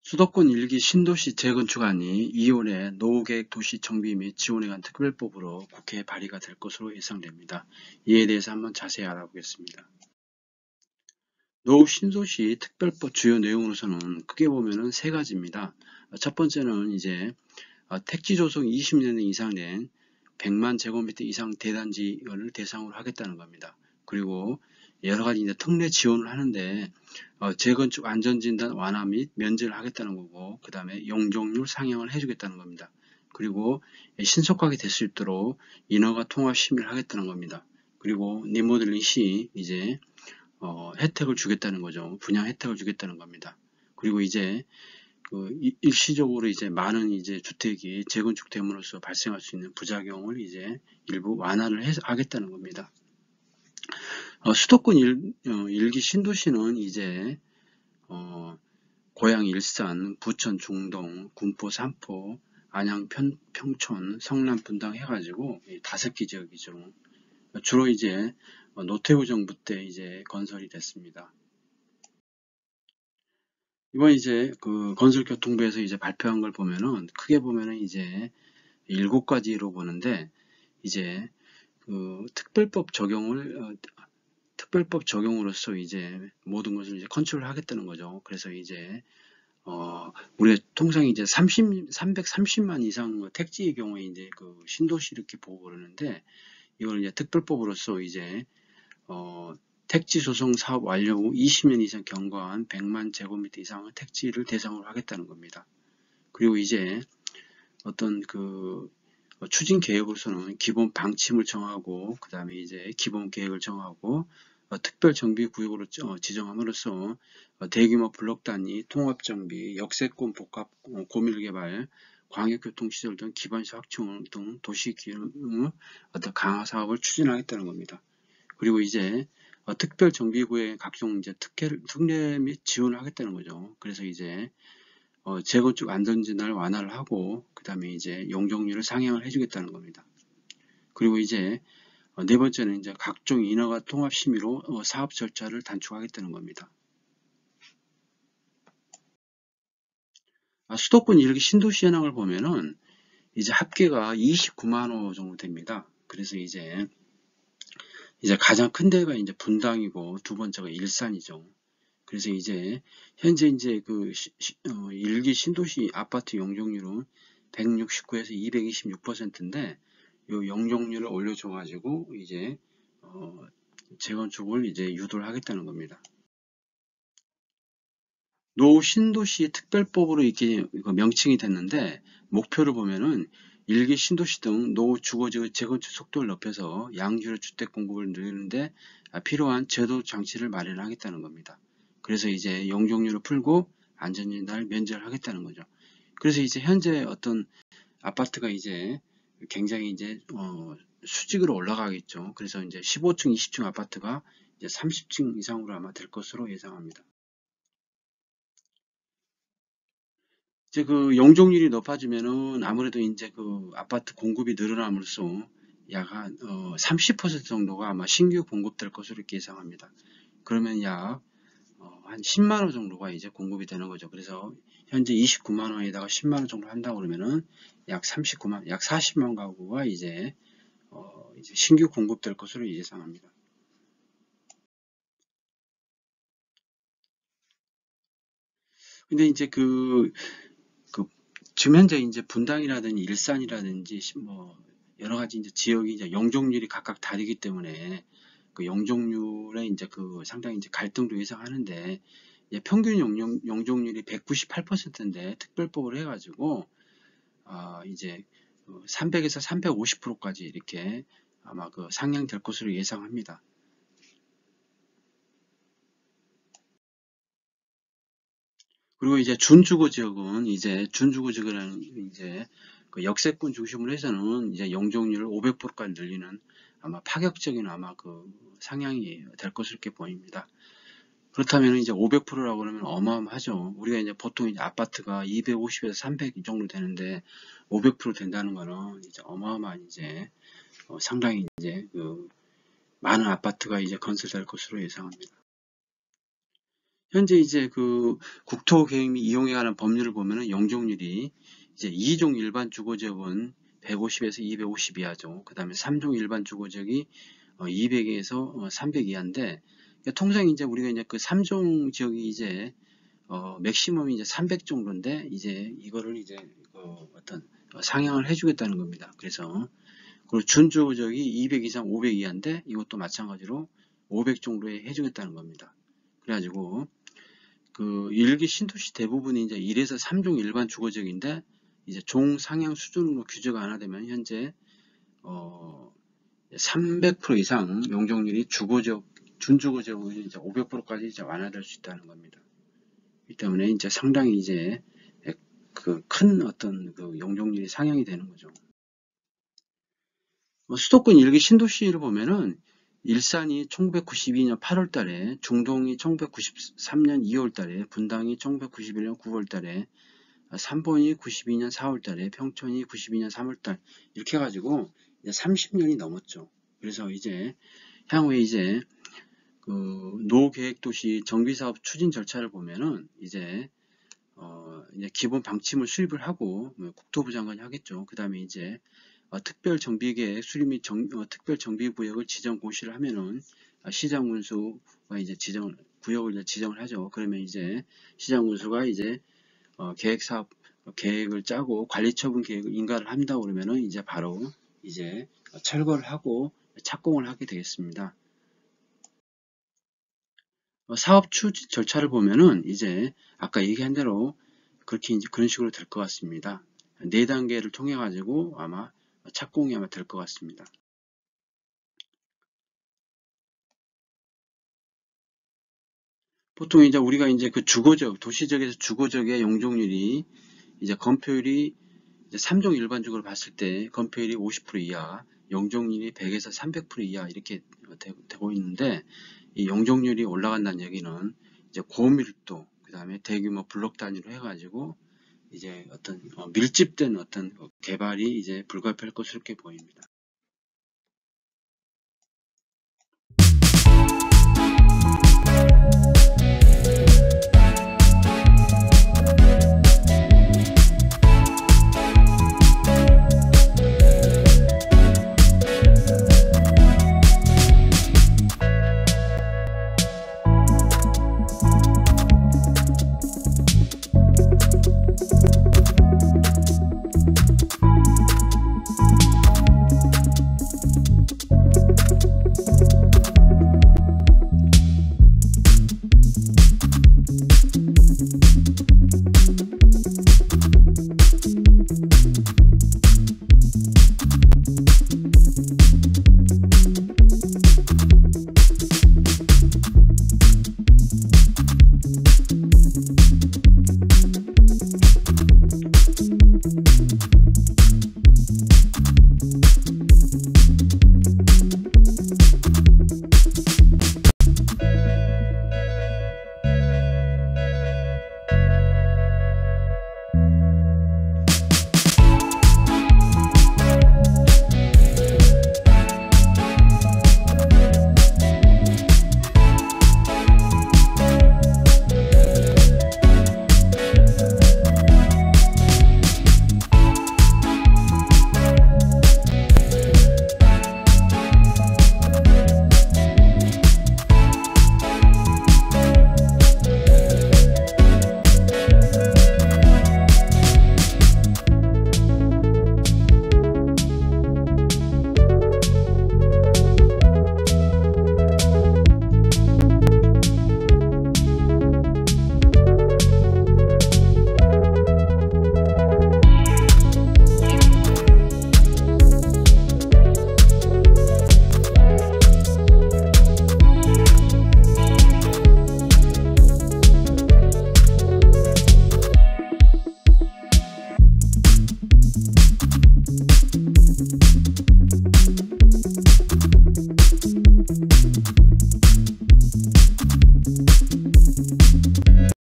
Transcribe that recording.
수도권 1기 신도시 재건축안이 2월에 노후계획 도시 정비 및 지원에 관한 특별법으로 국회에 발의가 될 것으로 예상됩니다. 이에 대해서 한번 자세히 알아보겠습니다. 노후 신도시 특별법 주요 내용으로서는 크게 보면은 세 가지입니다. 첫 번째는 이제 택지 조성 20년 이상 된 100만 제곱미터 이상 대단지를 대상으로 하겠다는 겁니다. 그리고 여러 가지 이제 특례 지원을 하는데 재건축 안전진단 완화 및 면제를 하겠다는 거고, 그 다음에 용적률 상향을 해주겠다는 겁니다. 그리고 신속하게 될 수 있도록 인허가 통합 심의를 하겠다는 겁니다. 그리고 리모델링 시 이제 혜택을 주겠다는 거죠. 분양 혜택을 주겠다는 겁니다. 그리고 이제 일시적으로 이제 많은 이제 주택이 재건축됨으로써 발생할 수 있는 부작용을 이제 일부 완화를 하겠다는 겁니다. 수도권 1기 신도시는 이제 고양 일산, 부천 중동, 군포 삼포, 안양 평촌, 성남 분당 해가지고 5개 지역이죠. 주로 이제 노태우 정부 때 이제 건설이 됐습니다. 이번 이제 그 건설교통부에서 이제 발표한 걸 보면은 크게 보면은 이제 7가지로 보는데, 이제 그 특별법 적용으로서 이제 모든 것을 이제 컨트롤 하겠다는 거죠. 그래서 이제 우리가 통상 이제 330만 이상 택지의 경우에 이제 그 신도시 이렇게 보고 그러는데, 이걸 이제 특별법으로서 이제 택지 조성 사업 완료 후 20년 이상 경과한 100만 제곱미터 이상의 택지를 대상으로 하겠다는 겁니다. 그리고 이제 어떤 그 추진 계획으로서는 기본 방침을 정하고, 그 다음에 이제 기본 계획을 정하고, 특별 정비 구역으로 지정함으로써 대규모 블록 단위, 통합 정비, 역세권 복합 고밀 개발, 광역교통시설 등 기반시 확충 등 도시 기능 어떤 강화 사업을 추진하겠다는 겁니다. 그리고 이제 특별 정비구역의 각종 이제 특례 및 지원을 하겠다는 거죠. 그래서 이제 재건축 안전진단을 완화를 하고, 그 다음에 이제 용적률을 상향을 해주겠다는 겁니다. 그리고 이제 네 번째는 이제 각종 인허가 통합 심의로 사업 절차를 단축하겠다는 겁니다. 수도권 이렇게 신도시 현황을 보면은 이제 합계가 29만 호 정도 됩니다. 그래서 이제 가장 큰 데가 이제 분당이고, 두 번째가 일산이죠. 그래서 이제 현재 이제 그 1기 신도시 아파트 용적률은 169에서 226%인데, 이 용적률을 올려줘 가지고 이제 재건축을 이제 유도를 하겠다는 겁니다. 노후 신도시 특별법으로 이렇게 명칭이 됐는데, 목표를 보면은 1기 신도시 등 노후 주거지의 재건축 속도를 높여서 양질의 주택 공급을 늘리는데 필요한 제도 장치를 마련하겠다는 겁니다. 그래서 이제 용적률을 풀고 안전진단을 면제를 하겠다는 거죠. 그래서 이제 현재 어떤 아파트가 이제 굉장히 이제 수직으로 올라가겠죠. 그래서 이제 15층, 20층 아파트가 이제 30층 이상으로 아마 될 것으로 예상합니다. 이제 그 용적률이 높아지면은 아무래도 이제 그 아파트 공급이 늘어남으로써 약 한 30% 정도가 아마 신규 공급될 것으로 이렇게 예상합니다. 그러면 약 한 10만 호 정도가 이제 공급이 되는 거죠. 그래서 현재 29만 원에다가 10만 원 정도 한다고 그러면은 약 39만, 약 40만 가구가 이제 신규 공급될 것으로 예상합니다. 근데 이제 지금 현재 이제 분당이라든지 일산이라든지 뭐 여러 가지 이제 지역이 이제 용적률이 각각 다르기 때문에 그 용적률에 이제 상당히 이제 갈등도 예상하는데, 평균 용적률이 198%인데 특별법을 해가지고 이제 300에서 350%까지 이렇게 아마 상향될 것으로 예상합니다. 그리고 이제 준주거 지역은 이제 그 역세권 중심으로 해서는 이제 용적률을 500%까지 늘리는 아마 파격적인 아마 상향이 될 것으로 이렇게 보입니다. 그렇다면 이제 500%라고 그러면 어마어마하죠. 우리가 이제 보통 이제 아파트가 250에서 300 이 정도 되는데 500% 된다는 거는 이제 어마어마한 이제 상당히 이제 많은 아파트가 이제 건설될 것으로 예상합니다. 현재 이제 그 국토계획 및 이용에 관한 법률을 보면은 용적률이 이제 2종 일반 주거지역은 150에서 250 이하죠. 그 다음에 3종 일반 주거지역이 200에서 300 이하인데, 통상 이제 우리가 이제 그 3종 지역이 이제 맥시멈이 이제 300 정도인데, 이제 이거를 이제 어떤 상향을 해주겠다는 겁니다. 그래서 그리고 준주거지역이 200 이상 500 이하인데, 이것도 마찬가지로 500 정도에 해주겠다는 겁니다. 그래가지고 그 일기 신도시 대부분이 이제 1에서 3종 일반 주거지역인데, 이제 종 상향 수준으로 규제가 완화되면 현재 300% 이상 용적률이 주거지역, 준주거지역은 이제 500%까지 이제 완화될 수 있다는 겁니다. 이 때문에 이제 상당히 이제 그 큰 어떤 그 용적률이 상향이 되는 거죠. 수도권 일기 신도시를 보면은 일산이 1992년 8월 달에, 중동이 1993년 2월 달에, 분당이 1991년 9월 달에, 삼본이 92년 4월 달에, 평촌이 92년 3월 달, 이렇게 해가지고 이제 30년이 넘었죠. 그래서 이제 향후에 이제 그 노계획도시 정비사업 추진 절차를 보면은 이제 기본 방침을 수립을 하고 국토부 장관이 하겠죠. 그 다음에 이제 특별 정비계획 수립 및 특별 정비구역을 지정 고시를 하면은 시장군수가 이제 구역을 이제 지정을 하죠. 그러면 이제 시장군수가 이제 계획사업 계획을 짜고 관리처분 계획을 인가를 한다고 그러면은 이제 바로 이제 철거를 하고 착공을 하게 되겠습니다. 사업 추진 절차를 보면은 이제 아까 얘기한 대로 그렇게 이제 그런 식으로 될 것 같습니다. 4단계를 통해 가지고 아마 착공이 아마 될 것 같습니다. 보통 이제 우리가 이제 그 주거적, 도시적에서 주거적의 용적률이 이제 건폐율이 이제 3종 일반적으로 봤을 때 건폐율이 50% 이하, 용적률이 100에서 300% 이하 이렇게 되고 있는데, 이 용적률이 올라간다는 얘기는 이제 고밀도, 그 다음에 대규모 블록 단위로 해가지고 이제 어떤 밀집된 어떤 개발이 이제 불가피할 것으로 이렇게 보입니다.